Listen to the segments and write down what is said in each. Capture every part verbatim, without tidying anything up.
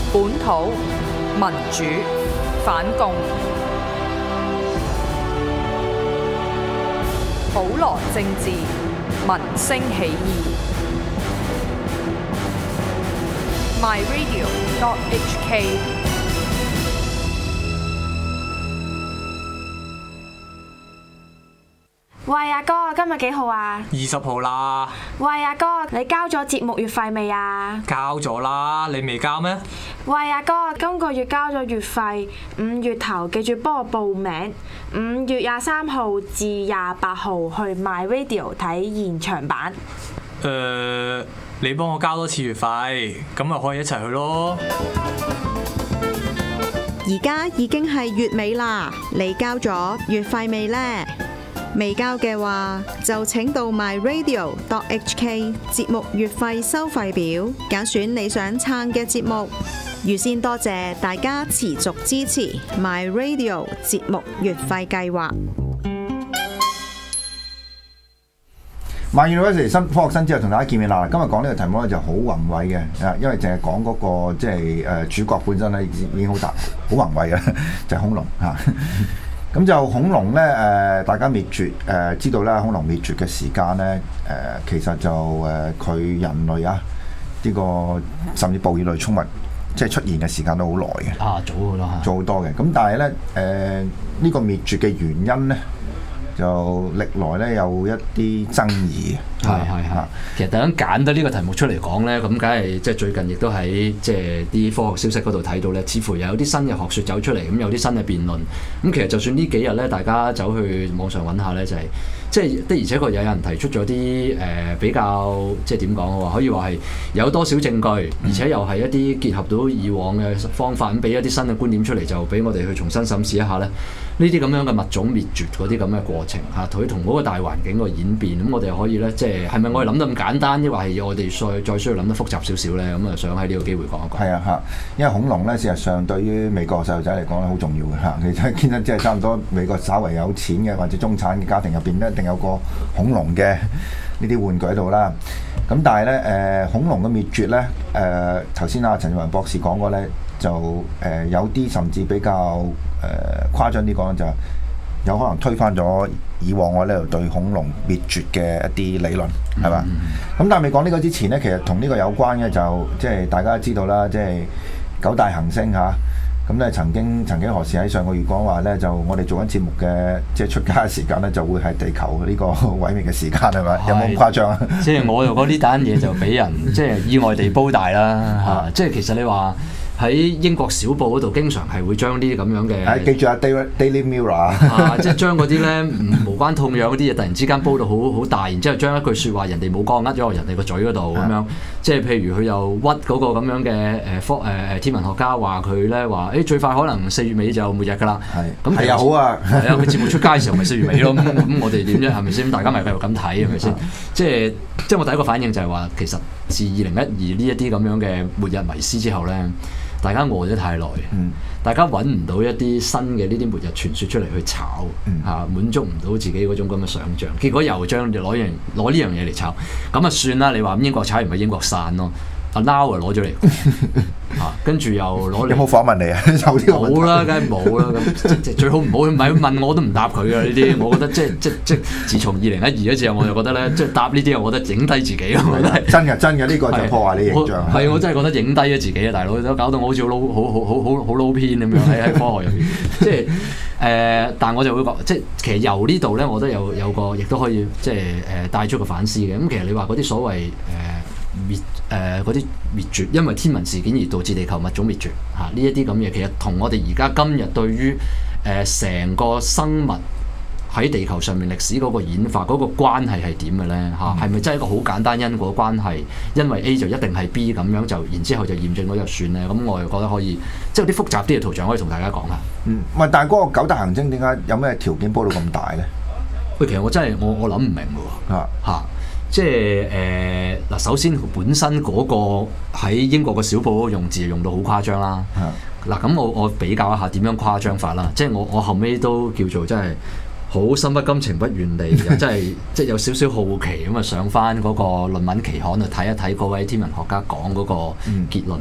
本土民主反共，普羅政治民聲起義。My Radio dot H K。 喂，阿哥，今日幾號啊？ 二十號啦。 喂，阿哥，你交咗節目月費未啊？ 交咗啦，你未交咩？ 喂，阿哥，今個月交咗月費，五月頭記住幫我報名，五月廿三號至廿八號去 My Radio 睇現場版。 誒、呃，你幫我交多次月費，咁咪可以一齊去咯。 而家已經係月尾啦，你交咗月費未呢？未交嘅話，就請到 My Radio dot H K 節目月費收費表，揀選你想撐嘅節目。預先多謝大家持續支持 My Radio 節目月費計劃。 My University 新科學新知又同大家見面啦。今日講呢個題目咧就好宏偉嘅，啊，因為淨係講嗰個即係誒主角本身咧已經好大好宏偉嘅，就係恐龍嚇。咁就恐龍咧，誒、呃、大家滅絕，誒、呃、知道啦，恐龍滅絕嘅時間咧，誒、呃、其實就誒佢、呃、人類啊，呢、這個甚至哺乳類寵物即係出現嘅時間都好耐嘅。 啊，早好多嚇， 早好多嘅。咁但係咧，誒、呃、呢、這個滅絕嘅原因咧，就歷來咧有一啲爭議嘅。 係係係。其實突然間揀到呢個題目出嚟講咧，咁梗係即係最近亦都喺即係啲科學消息嗰度睇到咧，似乎有啲新嘅學説走出嚟，咁有啲新嘅辯論。咁其實就算呢幾日咧，大家走去網上揾下咧，就係、是、即係的而且確有人提出咗啲誒比較即係點講嘅話，可以話係有多少證據，而且又係一啲結合到以往嘅方法，咁俾一啲新嘅觀點出嚟，就俾我哋去重新審視一下咧。呢啲咁樣嘅物種滅絕嗰啲咁嘅過程嚇，佢同嗰個大環境個演變，咁我哋可以咧，即係係咪我哋諗得咁簡單，抑或係我哋再再需要諗得複雜少少咧？咁啊，想喺呢個機會講一講。 係啊嚇，因為恐龍咧，事實上對於美國細路仔嚟講咧，好重要嘅嚇。其實見得即係差唔多美國稍為有錢嘅或者中產嘅家庭入邊咧，一定有個恐龍嘅呢啲玩具喺度啦。咁但係咧誒，恐龍嘅滅絕咧誒，頭先阿陳志宏博士講過咧，就誒、呃、有啲甚至比較誒、呃、誇張啲講就有可能推翻咗以往我呢度對恐龍滅絕嘅一啲理論，係嘛？咁、嗯、但係未講呢個之前咧，其實同呢個有關嘅就即係大家知道啦，即係九大行星嚇。咁咧曾經曾經何時喺上個月講話咧，就我哋做緊節目嘅即係出街嘅時間咧，就會係地球呢個毀滅嘅時間係咪？有冇咁誇張啊？ 即係我又覺得呢單嘢就俾人即係意外地煲大啦嚇！即係其實你話。喺英國小報嗰度，經常係會將呢啲咁樣嘅， 係記住啊 ，Daily Mirror 啊，即係將嗰啲咧無關痛癢嗰啲嘢，突然之間煲到好好大，然之後將一句説話人哋冇講，呃咗落人哋個嘴嗰度咁樣，即係譬如佢又屈嗰個咁樣嘅誒科誒誒天文學家話佢咧話，誒最快可能四月尾就末日㗎啦。係，咁係啊好啊，係啊，佢節目出街嘅時候咪四月尾咯。咁咁我哋點啫？係咪先？大家咪繼續咁睇係咪先？即係即係我第一個反應就係話，其實自二零一二呢一啲咁樣嘅末日迷思之後咧。大家餓咗太耐，嗯、大家揾唔到一啲新嘅呢啲末日傳說出嚟去炒，嚇、嗯啊、滿足唔到自己嗰種咁嘅想像，結果又將攞樣攞呢樣嘢嚟炒，咁啊算啦！你話英國炒完咪英國散咯。阿 Now 啊攞咗嚟，啊跟住又攞嚟。 有冇訪問你啊？有呢個問題。 冇啦，梗係冇啦。咁即係最好唔好，唔係問我都唔答佢㗎呢啲。我覺得即係即即自從二零一二嗰次，我就覺得咧，即係答呢啲，我覺得影低自己咯。 真嘅真嘅，呢個就破壞你形象。 係我真係覺得影低咗自己啊，大佬都搞到我好似好撈好好好好好撈偏咁樣喺喺科學入邊。即係誒，但我就會講，即係其實由呢度咧，我覺得有有個亦都可以即係誒帶出個反思嘅。咁其實你話嗰啲所謂誒。滅誒嗰啲滅絕，因為天文事件而導致地球物種滅絕嚇，呢一啲咁嘢，其實同我哋而家今日對於誒成個生物喺地球上面歷史嗰個演化嗰個關係係點嘅咧嚇？係咪真係一個好簡單因果關係？因為 A 就一定係 B 咁樣就，然之後就驗證咗就算咧。咁我又覺得可以，即係有啲複雜啲嘅圖像可以同大家講下。 嗯，唔係，但係嗰個九大行星點解有咩條件煲到咁大咧？ 喂，其實我真係我我諗唔明嘅喎嚇嚇。即係誒嗱，首先本身嗰個喺英國個小報用字用到好誇張啦。嗱，咁我我比較一下點樣誇張法啦。即係我我後尾都叫做真係好心不甘情不願地，又真係即係有少少好奇咁啊，上翻嗰個論文期刊度睇一睇嗰位天文學家講嗰個結論。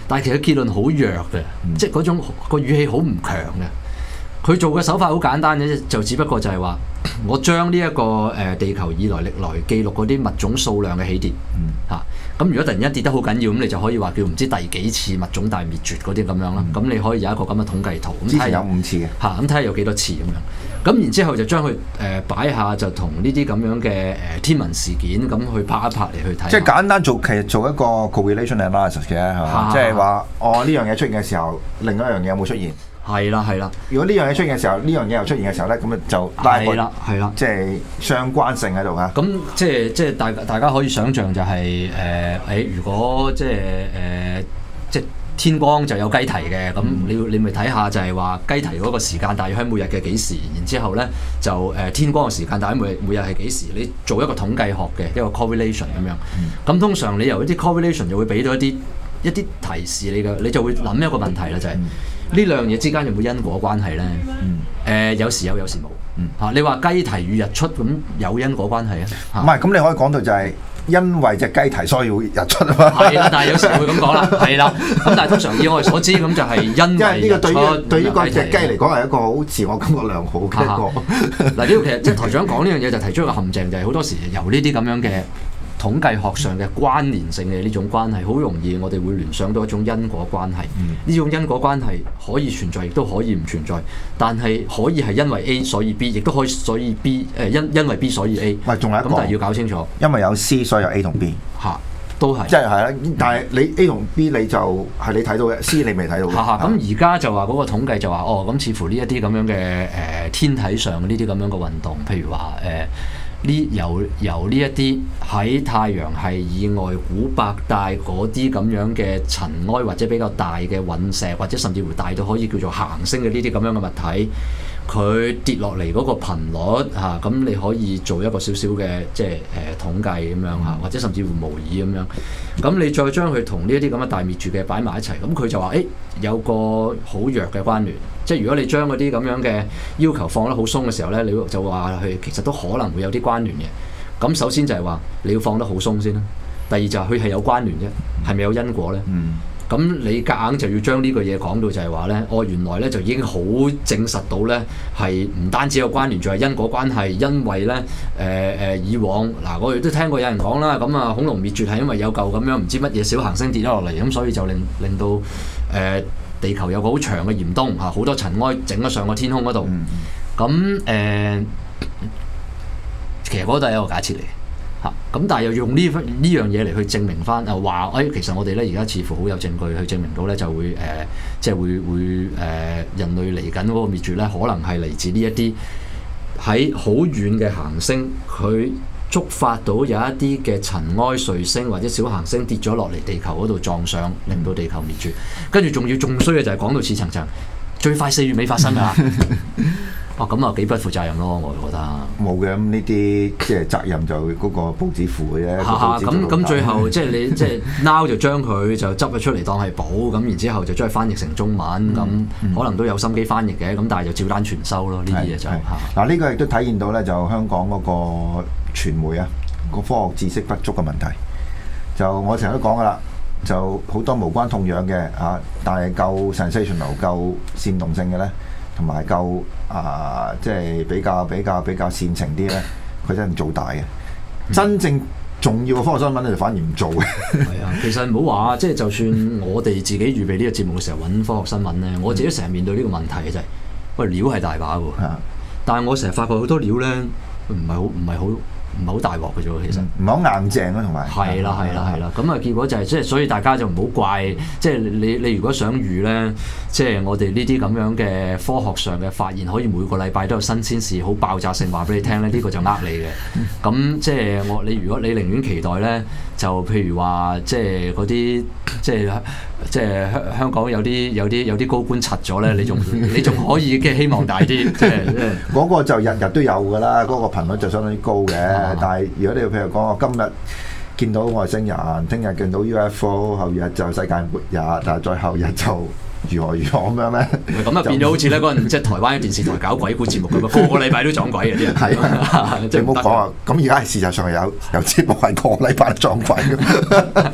但係其實結論好弱嘅，嗯、即係嗰種個語氣好唔強嘅。佢做嘅手法好簡單嘅，就只不過就係話，我將呢一個誒地球以來歷來記錄嗰啲物種數量嘅起跌，嚇、嗯，咁、啊、如果突然間跌得好緊要，咁你就可以話叫唔知第幾次物種大滅絕嗰啲咁樣啦。咁、嗯、你可以有一個咁嘅統計圖，咁睇下有五次嘅，嚇，咁睇下有幾多次咁樣。咁然之後就將佢誒擺下，就同呢啲咁樣嘅誒天文事件咁去拍一拍嚟去睇。即係簡單做，其實做一個 correlation analysis 嘅，係嘛？即係話，哦呢樣嘢出現嘅時候，另一樣嘢有冇出現？係啦，係啦。如果呢樣嘢出現嘅時候，呢樣嘢又出現嘅時候咧，咁就拉開啦，係啦，即係相關性喺度嚇。咁即係即係大大家可以想像就係誒誒，如果即係誒、呃、即係天光就有雞啼嘅，咁你你咪睇下就係話雞啼嗰個時間大約喺每日嘅幾時，然之後咧就誒、呃、天光嘅時間大約每日每日係幾時，你做一個統計學嘅一個 correlation 咁樣。咁、嗯、通常你由一啲 correlation 就會俾到一啲一啲提示你嘅，你就會諗一個問題啦，就係、是。嗯呢兩樣嘢之間有冇因果關係咧？誒、嗯呃、有時有，有時冇。嚇、嗯啊、你話雞啼與日出咁有因果關係啊？唔係，咁你可以講到就係因為隻雞啼所以會日出啊嘛。係啦，但係有時會咁講啦。係啦，咁但係通常以我哋所知咁就係因為呢個對於對於嗰隻雞嚟講係一個好自我感覺良好嘅一個。嗱呢個其實即係台長講呢樣嘢就提出一個陷阱，就係、是、好多時由呢啲咁樣嘅。統計學上嘅關聯性嘅呢種關係，好容易我哋會聯想到一種因果關係。呢、嗯、種因果關係可以存在，亦都可以唔存在。但係可以係因為 A 所以 B， 亦都可以所以 B 誒因因為 B 所以 A。喂，仲有一個，咁但係要搞清楚，因為有 C 所以有 A 同 B 嚇，都係即係係啦。但係你 A 同 B 你就係你睇到嘅，C 你未睇到嘅。咁而家就話嗰個統計就話哦，咁似乎呢一啲咁樣嘅誒、呃、天體上呢啲咁樣嘅運動，譬如話誒。呃呢由由呢一啲喺太陽系以外古百帶嗰啲咁樣嘅塵埃，或者比較大嘅隕石，或者甚至乎大到可以叫做行星嘅呢啲咁樣嘅物體，佢跌落嚟嗰個頻率嚇，咁、啊、你可以做一個少少嘅即係誒、呃、統計咁樣嚇，或者甚至乎模擬咁樣。咁你再將佢同呢一啲咁嘅大滅絕嘅擺埋一齊，咁佢就話誒、欸、有個好弱嘅關聯。即係如果你將嗰啲咁樣嘅要求放得好鬆嘅時候咧，你就話佢其實都可能會有啲關聯嘅。咁首先就係話你要放得好鬆先啦。第二就係佢係有關聯啫，係咪有因果咧？咁、嗯、你夾硬就要將呢個嘢講到就係話咧，哦原來咧就已經好證實到咧係唔單止有關聯，仲係因果關係。因為咧誒誒以往嗱，我哋都聽過有人講啦，咁啊恐龍滅絕係因為有嚿咁樣唔知乜嘢小行星跌咗落嚟，咁所以就令令到誒。呃地球有個好長嘅嚴冬嚇，好多塵埃整咗上個天空嗰度。咁誒、呃，其實嗰度係一個假設嚟嘅嚇。咁但係又用呢呢樣嘢嚟去證明翻，誒話誒，其實我哋咧而家似乎好有證據去證明到咧，就會誒、呃，即係會會誒、呃，人類嚟緊嗰個滅絕咧，可能係嚟自呢一啲喺好遠嘅行星佢。觸發到有一啲嘅塵埃彗星或者小行星跌咗落嚟地球嗰度撞上，令到地球滅絕。跟住仲要仲衰嘅就係講到似層層，最快四月尾發生㗎。哦，咁啊幾不負責任咯，我覺得。冇嘅，咁呢啲即係責任就嗰個報紙負嘅啫。咁咁最後即係你即係 now 就將佢就執咗出嚟當係寶，咁然之後就將佢翻譯成中文，咁、嗯嗯、可能都有心機翻譯嘅，咁但係就照單全收咯。呢啲嘢就係嗱，呢個亦都體現到咧，就香港嗰個傳媒啊，個科學知識不足嘅問題。就我成日都講噶啦，就好多無關痛癢嘅啊，但係夠 sensational、夠煽動性嘅咧。同埋夠啊、呃，即係比較比較比較煽情啲咧，佢真係做大嘅。嗯、真正重要嘅科學新聞咧，就反而唔做嘅。係啊，其實唔好話，即係就算我哋自己預備呢個節目嘅時候揾科學新聞咧，我自己成日面對呢個問題嘅就係、是，喂料係大把喎，啊、但係我成日發覺好多料咧，唔係好唔係好。唔係好大鑊嘅啫喎，其實唔係好硬淨咯，同埋係啦係啦係啦，咁啊結果就係即係，所以大家就唔好怪，即係你你如果想預咧，即係我哋呢啲咁樣嘅科學上嘅發現，可以每個禮拜都有新鮮事，好爆炸性話俾你聽咧，呢個就呃你嘅。咁即係我你如果你寧願期待咧，就譬如話即係嗰啲即係即係香香港有啲有啲有啲高官柒咗咧，你仲你仲可以嘅希望大啲，即係嗰個就日日都有㗎啦，嗰個頻率就相當之高嘅。但係如果你譬如講我今日見到外星人，聽日見到 U F O， 後日就世界末日，但係再後日就如何如何咁樣咧？咁啊變咗好似咧嗰陣即係台灣嘅電視台搞鬼故節目咁啊，個個禮拜都撞鬼嘅啲人。係啊，你唔好講啊！咁而家係事實上係有有節目係個禮拜撞鬼嘅。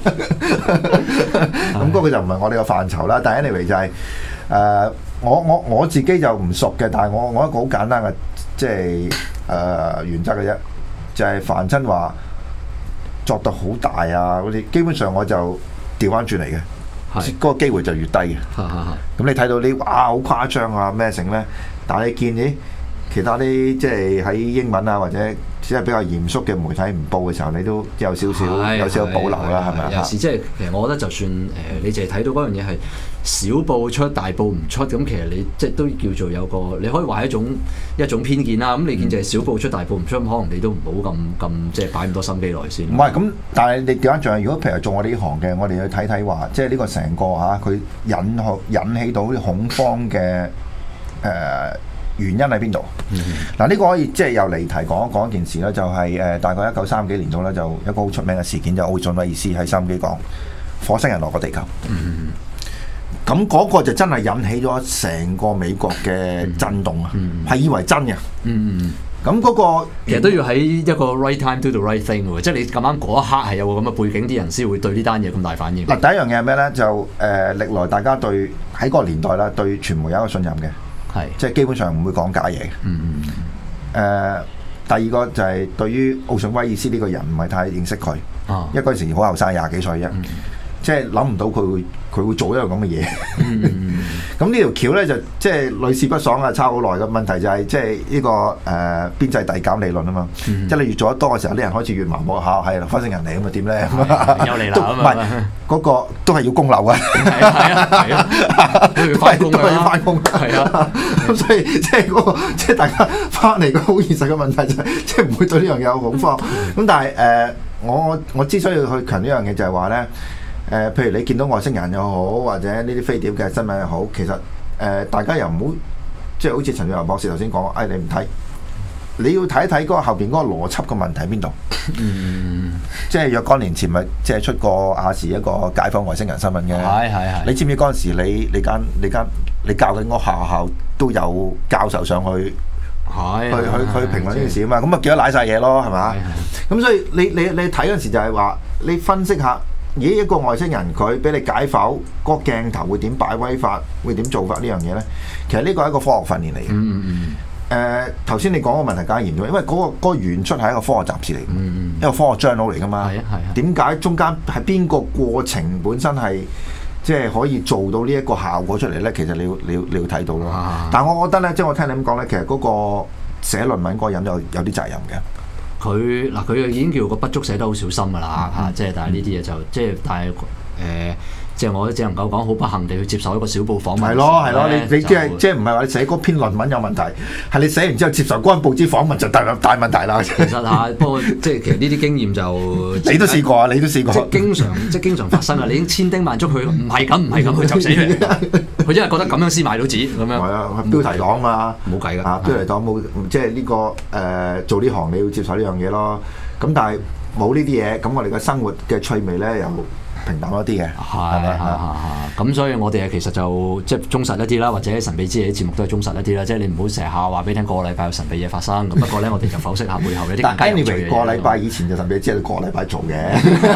咁嗰個就唔係我哋個範疇啦。但係 anyway 就係、是、誒、呃，我我我自己就唔熟嘅，但係我我一個好簡單嘅即係誒、呃、原則嘅啫，就係、是、凡親話作到好大啊嗰啲，基本上我就調翻轉嚟嘅。嗰個機會就越低嘅，咁你睇到啲哇好誇張啊咩成咧？但係你見咦其他啲即係喺英文啊或者只係比較嚴肅嘅媒體唔報嘅時候，你都有少少有少少保留啦，係咪啊？ 有時即係其實我覺得就算誒、呃、你淨係睇到嗰樣嘢係小報出大報唔出，咁其實你即係都叫做有個你可以話係一種一種偏見啦。咁你見就係小報出大報唔出，咁可能你都唔好咁咁即係擺咁多心機落去先。唔係咁，但係你調翻轉，如果譬如做我哋呢行嘅，我哋去睇睇話，即係呢個成個嚇佢、啊、引引起到啲恐慌嘅誒、呃、原因喺邊度？嗱、嗯，呢、這個可以即係又離題講一講一件事啦，就係、是、誒、呃、大概一九三幾年度咧，就一個好出名嘅事件，就奧遜威爾斯喺收音機講火星人落過地球。嗯咁嗰個就真係引起咗成個美國嘅震動啊！係、嗯、以為真嘅。嗯嗯。咁嗰、那個其實都要喺一個 right time do the right thing 喎，即係你咁啱嗰一刻係有個咁嘅背景，啲人先會對呢單嘢咁大反應。 嗱，第一樣嘢係咩咧？就誒、呃，歷來大家對喺嗰個年代啦，對傳媒有一個信任嘅，係是即係基本上唔會講假嘢嘅。嗯嗯。誒、呃，第二個就係對於奧遜威爾斯呢個人唔係太認識佢，啊、因為嗰陣時好後生，廿幾歲啫。嗯即係諗唔到佢會佢會做一樣咁嘅嘢，咁呢條橋咧就即係屢試不爽啊！差好耐嘅問題就係、是、即係呢、這個誒、呃、邊際遞減理論啊嘛，嗯、即係你越做得多嘅時候，啲人開始越麻木嚇，係啦，火星人嚟咁啊點咧？ 又嚟啦， 唔係嗰個都係要供樓啊， 係啊係啊，都要翻工都係要翻工，係啊，咁所以即係嗰、那個即係大家翻嚟個好現實嘅問題就係、是、即係唔會對呢樣嘢有恐慌。咁但係誒、呃、我我之所以去強呢樣嘢就係話咧。誒、呃，譬如你見到外星人又好，或者呢啲飛碟嘅新聞又好，其實誒、呃，大家又唔好，即係好似陳志宏博士頭先講，誒、哎，你唔睇，你要睇一睇嗰個後邊嗰個邏輯嘅問題喺邊度？嗯，即係若干年前咪即係出過亞視一個解放外星人新聞嘅，係係係。你知唔知嗰陣時你你間你間你教緊嗰學校都有教授上去，係去去去評論呢件事啊嘛？咁啊，見到瀨晒嘢咯，係嘛？咁所以你你你睇嗰陣時就係話，你分析下。咦，一個外星人佢俾你解剖，嗰個鏡頭會點擺位法，會點做法呢樣嘢咧？其實呢個係一個科學訓練嚟嘅。嗯嗯嗯。誒，頭先你講個問題梗係嚴重，因為嗰、嗰個嗰個原出係一個科學雜誌嚟嘅，嗯嗯、一個科學 journal 嚟噶嘛。係啊係啊。點解中間係邊個過程本身係即係可以做到呢一個效果出嚟咧？其實你要你要你要睇到咯。啊、但係我覺得咧，即係我聽你咁講咧，其實嗰個寫論文嗰個人有有啲責任嘅。 佢嗱佢已經叫個筆觸寫得好小心㗎啦嚇，即係、嗯、但係呢啲嘢就即係但係誒，即係我只能夠講好不幸地去接受一個小報訪問。係咯係咯，你你即係即係唔係話你寫嗰篇論文有問題，係你寫完之後接受嗰份報紙訪問就大大問題啦。其實嚇，不過即係其實呢啲經驗就你都試過啊，你都試過。即係經常即係經常發生啊！你已經千叮萬囑佢唔係咁唔係咁，佢就死佢。佢因為覺得咁樣先買到紙咁樣。係啊，標題黨嘛，冇計㗎。啊，標題黨冇即係呢個誒做呢行你要接受呢樣嘢咯。咁但係冇呢啲嘢，咁我哋嘅生活嘅趣味咧又平淡一啲嘅，係咪啊？咁所以我哋其實就即係忠實一啲啦，或者神秘之夜啲節目都係忠實一啲啦。即係你唔好成日下話俾你聽個禮拜有神秘嘢發生。咁不過咧，我哋就剖析下背後有啲更加有趣嘅嘢。但係個禮拜以前就神秘之夜，個禮拜做嘅。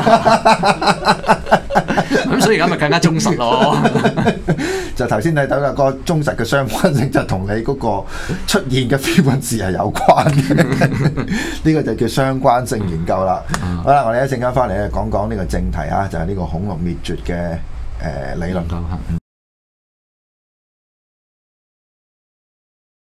咁所以而家咪更加忠實咯。就頭先睇到個忠實嘅相關性，就同你嗰個出現嘅 frequency 係有關嘅。呢個就叫相關性研究啦。嗯、好啦，我哋一陣間翻嚟咧講講呢個正題啊，就係、是、呢個恐龍滅絕嘅誒、呃、理論。嗯